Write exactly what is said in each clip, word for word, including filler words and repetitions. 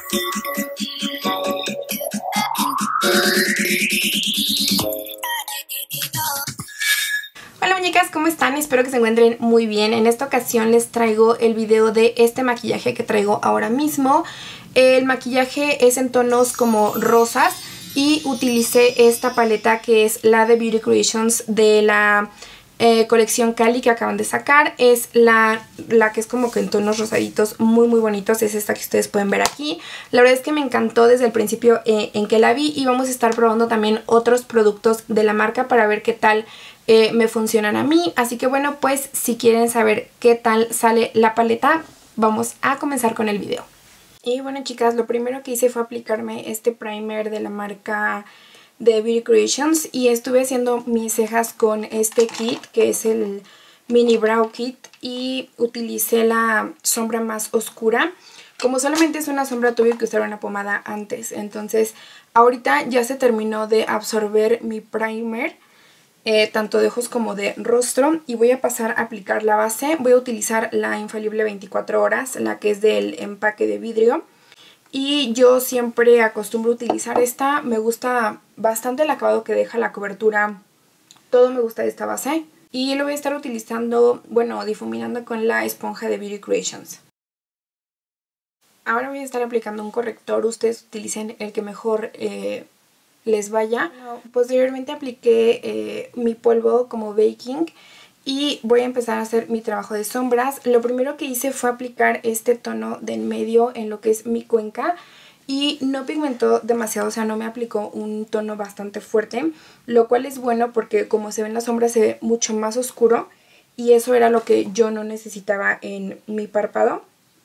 Hola muñecas, ¿cómo están? Espero que se encuentren muy bien. En esta ocasión les traigo el video de este maquillaje que traigo ahora mismo. El maquillaje es en tonos como rosas y utilicé esta paleta que es la de Beauty Creations de la eh, colección Cali que acaban de sacar. Es la, la que es como que en tonos rosaditos muy muy bonitos, es esta que ustedes pueden ver aquí. La verdad es que me encantó desde el principio eh, en que la vi, y vamos a estar probando también otros productos de la marca para ver qué tal Eh, me funcionan a mí. Así que bueno, pues si quieren saber qué tal sale la paleta, vamos a comenzar con el video. Y bueno chicas, lo primero que hice fue aplicarme este primer de la marca de Beauty Creations, y estuve haciendo mis cejas con este kit que es el Mini Brow Kit, y utilicé la sombra más oscura. Como solamente es una sombra, tuve que usar una pomada antes, entonces ahorita ya se terminó de absorber mi primer, Eh, tanto de ojos como de rostro, y voy a pasar a aplicar la base. Voy a utilizar la Infalible veinticuatro horas, la que es del empaque de vidrio, y yo siempre acostumbro utilizar esta. Me gusta bastante el acabado que deja, la cobertura, todo me gusta de esta base, y lo voy a estar utilizando, bueno, difuminando con la esponja de Beauty Creations. Ahora voy a estar aplicando un corrector, ustedes utilicen el que mejor eh, les vaya. Bueno, posteriormente apliqué eh, mi polvo como baking, y voy a empezar a hacer mi trabajo de sombras. Lo primero que hice fue aplicar este tono de en medio en lo que es mi cuenca, y no pigmentó demasiado, o sea, no me aplicó un tono bastante fuerte, lo cual es bueno porque como se ve en la sombra se ve mucho más oscuro, y eso era lo que yo no necesitaba en mi párpado.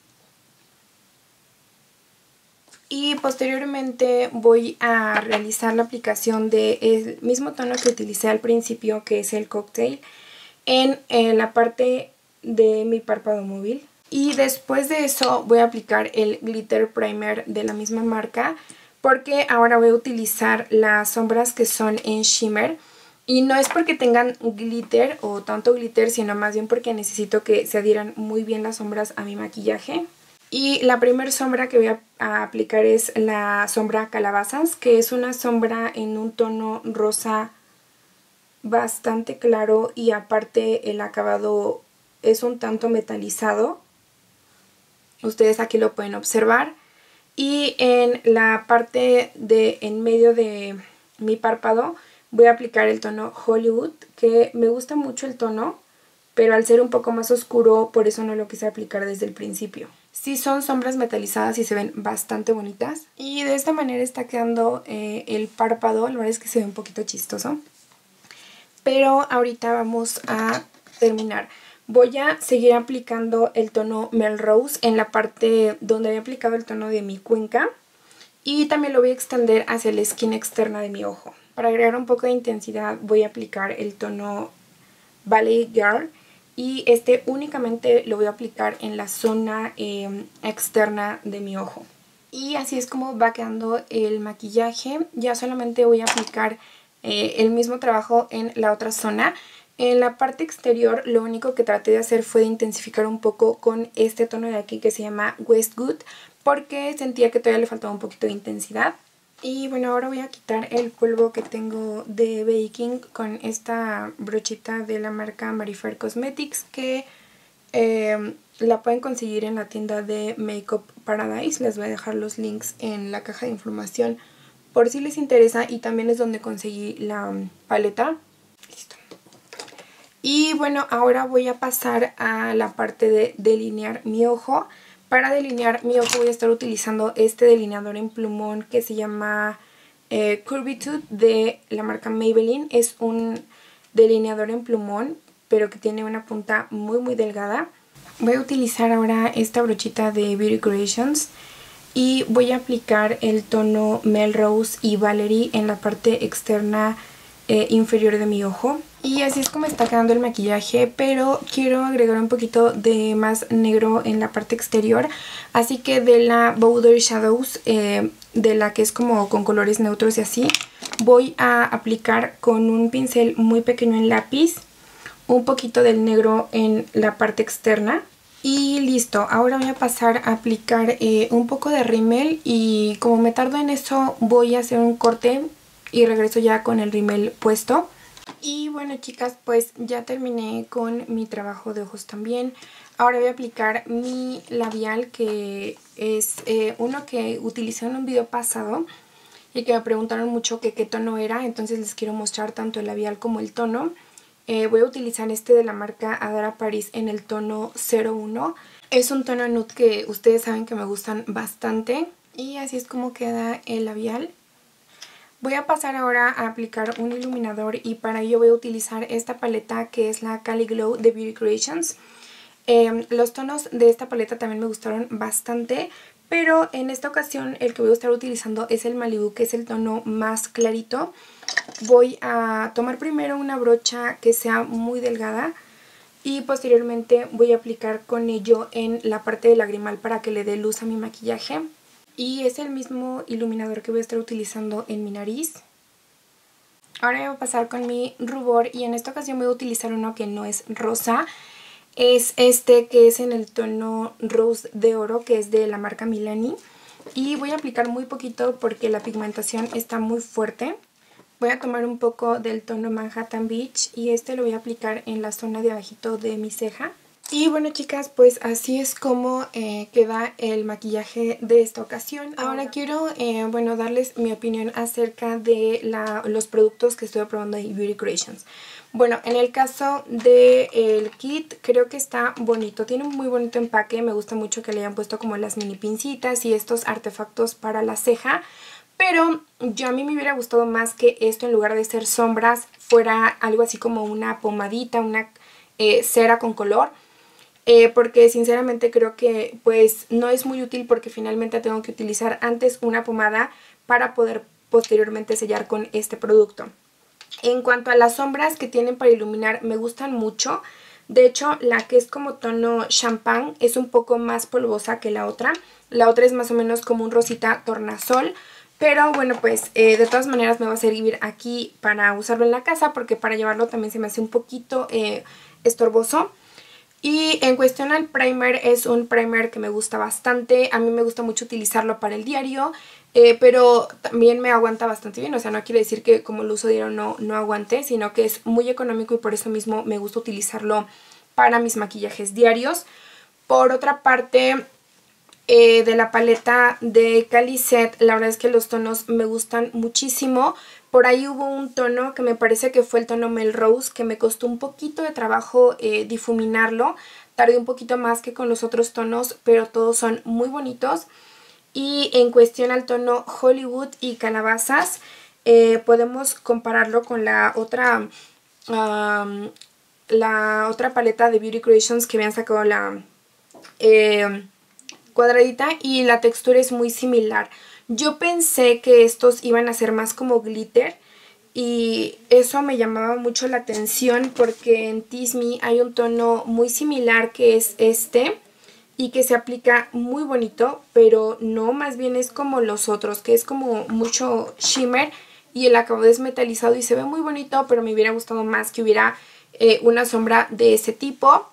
Y posteriormente voy a realizar la aplicación del mismo tono que utilicé al principio, que es el Cocktail, en, en la parte de mi párpado móvil. Y después de eso voy a aplicar el Glitter Primer de la misma marca, porque ahora voy a utilizar las sombras que son en shimmer. Y no es porque tengan glitter o tanto glitter, sino más bien porque necesito que se adhieran muy bien las sombras a mi maquillaje. Y la primera sombra que voy a, a aplicar es la sombra Calabazas, que es una sombra en un tono rosa bastante claro, y aparte el acabado es un tanto metalizado. Ustedes aquí lo pueden observar. Y en la parte de en medio de mi párpado voy a aplicar el tono Hollywood, que me gusta mucho el tono, pero al ser un poco más oscuro, por eso no lo quise aplicar desde el principio. Sí son sombras metalizadas y se ven bastante bonitas. Y de esta manera está quedando eh, el párpado. La verdad es que se ve un poquito chistoso. Pero ahorita vamos a terminar. Voy a seguir aplicando el tono Melrose en la parte donde había aplicado el tono de mi cuenca. Y también lo voy a extender hacia la esquina externa de mi ojo. Para agregar un poco de intensidad voy a aplicar el tono Ballet Girl. Y este únicamente lo voy a aplicar en la zona eh, externa de mi ojo. Y así es como va quedando el maquillaje. Ya solamente voy a aplicar eh, el mismo trabajo en la otra zona. En la parte exterior lo único que traté de hacer fue de intensificar un poco con este tono de aquí que se llama Westwood, porque sentía que todavía le faltaba un poquito de intensidad. Y bueno, ahora voy a quitar el polvo que tengo de baking con esta brochita de la marca Marifer Cosmetics, que eh, la pueden conseguir en la tienda de Makeup Paradise. Les voy a dejar los links en la caja de información por si les interesa, y también es donde conseguí la paleta. Listo. Y bueno, ahora voy a pasar a la parte de delinear mi ojo. Para delinear mi ojo voy a estar utilizando este delineador en plumón que se llama eh, Curvitude de la marca Maybelline. Es un delineador en plumón, pero que tiene una punta muy muy delgada. Voy a utilizar ahora esta brochita de Beauty Creations y voy a aplicar el tono Melrose y Valerie en la parte externa eh, inferior de mi ojo. Y así es como está quedando el maquillaje, pero quiero agregar un poquito de más negro en la parte exterior. Así que de la Powder Shadows, eh, de la que es como con colores neutros y así, voy a aplicar con un pincel muy pequeño en lápiz un poquito del negro en la parte externa. Y listo, ahora voy a pasar a aplicar eh, un poco de rímel y como me tardo en eso voy a hacer un corte y regreso ya con el rímel puesto. Y bueno chicas, pues ya terminé con mi trabajo de ojos también. Ahora voy a aplicar mi labial, que es eh, uno que utilicé en un video pasado y que me preguntaron mucho que qué tono era, entonces les quiero mostrar tanto el labial como el tono. Eh, voy a utilizar este de la marca Adara Paris en el tono cero uno. Es un tono nude que ustedes saben que me gustan bastante. Y así es como queda el labial. Voy a pasar ahora a aplicar un iluminador y para ello voy a utilizar esta paleta que es la Cali Glow de Beauty Creations. Eh, los tonos de esta paleta también me gustaron bastante, pero en esta ocasión el que voy a estar utilizando es el Malibu, que es el tono más clarito. Voy a tomar primero una brocha que sea muy delgada y posteriormente voy a aplicar con ello en la parte del lagrimal para que le dé luz a mi maquillaje. Y es el mismo iluminador que voy a estar utilizando en mi nariz. Ahora voy a pasar con mi rubor y en esta ocasión voy a utilizar uno que no es rosa. Es este que es en el tono Rose de Oro, que es de la marca Milani. Y voy a aplicar muy poquito porque la pigmentación está muy fuerte. Voy a tomar un poco del tono Manhattan Beach y este lo voy a aplicar en la zona de abajito de mi ceja. Y bueno chicas, pues así es como eh, queda el maquillaje de esta ocasión. Ahora quiero eh, bueno, darles mi opinión acerca de la, los productos que estoy probando de Beauty Creations. Bueno, en el caso del kit creo que está bonito, tiene un muy bonito empaque, me gusta mucho que le hayan puesto como las mini pincitas y estos artefactos para la ceja. Pero yo a mí me hubiera gustado más que esto, en lugar de ser sombras, fuera algo así como una pomadita, una eh, cera con color. Eh, porque sinceramente creo que pues no es muy útil porque finalmente tengo que utilizar antes una pomada para poder posteriormente sellar con este producto. En cuanto a las sombras que tienen para iluminar, me gustan mucho. De hecho, la que es como tono champán es un poco más polvosa que la otra. La otra es más o menos como un rosita tornasol. Pero bueno, pues eh, de todas maneras me va a servir aquí para usarlo en la casa, porque para llevarlo también se me hace un poquito eh, estorboso. Y en cuestión al primer, es un primer que me gusta bastante. A mí me gusta mucho utilizarlo para el diario, eh, pero también me aguanta bastante bien. O sea, no quiere decir que como lo uso diario no, no aguante, sino que es muy económico y por eso mismo me gusta utilizarlo para mis maquillajes diarios. Por otra parte, eh, de la paleta de Cali Set, la verdad es que los tonos me gustan muchísimo. Por ahí hubo un tono que me parece que fue el tono Melrose, que me costó un poquito de trabajo eh, difuminarlo. Tardé un poquito más que con los otros tonos, pero todos son muy bonitos. Y en cuestión al tono Hollywood y Calabazas, eh, podemos compararlo con la otra, um, la otra paleta de Beauty Creations que habían sacado, la eh, cuadradita, y la textura es muy similar. Yo pensé que estos iban a ser más como glitter y eso me llamaba mucho la atención porque en Tease Me hay un tono muy similar que es este y que se aplica muy bonito, pero no, más bien es como los otros, que es como mucho shimmer y el acabado es metalizado y se ve muy bonito, pero me hubiera gustado más que hubiera eh, una sombra de ese tipo.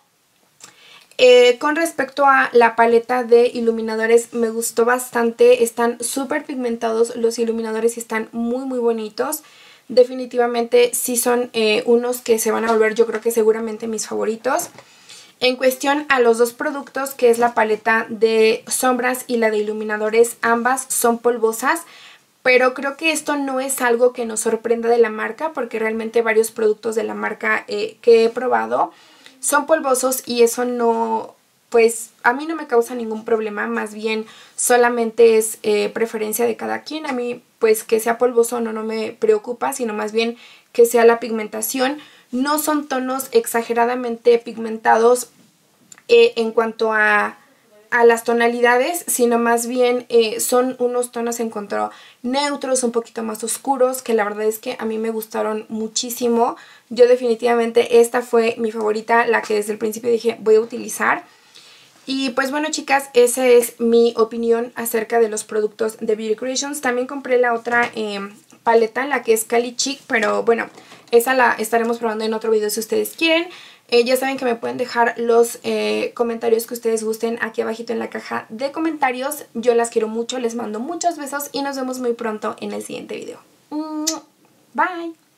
Eh, con respecto a la paleta de iluminadores, me gustó bastante. Están súper pigmentados los iluminadores y están muy muy bonitos. Definitivamente sí son eh, unos que se van a volver, yo creo que seguramente, mis favoritos. En cuestión a los dos productos, que es la paleta de sombras y la de iluminadores, ambas son polvosas. Pero creo que esto no es algo que nos sorprenda de la marca, porque realmente varios productos de la marca eh, que he probado son polvosos y eso no, pues a mí no me causa ningún problema, más bien solamente es eh, preferencia de cada quien. A mí pues que sea polvoso no, no me preocupa, sino más bien que sea la pigmentación. No son tonos exageradamente pigmentados eh, en cuanto a, a las tonalidades, sino más bien eh, son unos tonos en cuanto neutros, un poquito más oscuros, que la verdad es que a mí me gustaron muchísimo. Yo definitivamente esta fue mi favorita, la que desde el principio dije voy a utilizar. Y pues bueno chicas, esa es mi opinión acerca de los productos de Beauty Creations. También compré la otra eh, paleta, la que es Cali Chic, pero bueno, esa la estaremos probando en otro video si ustedes quieren. Eh, ya saben que me pueden dejar los eh, comentarios que ustedes gusten aquí abajito en la caja de comentarios. Yo las quiero mucho, les mando muchos besos y nos vemos muy pronto en el siguiente video. Bye.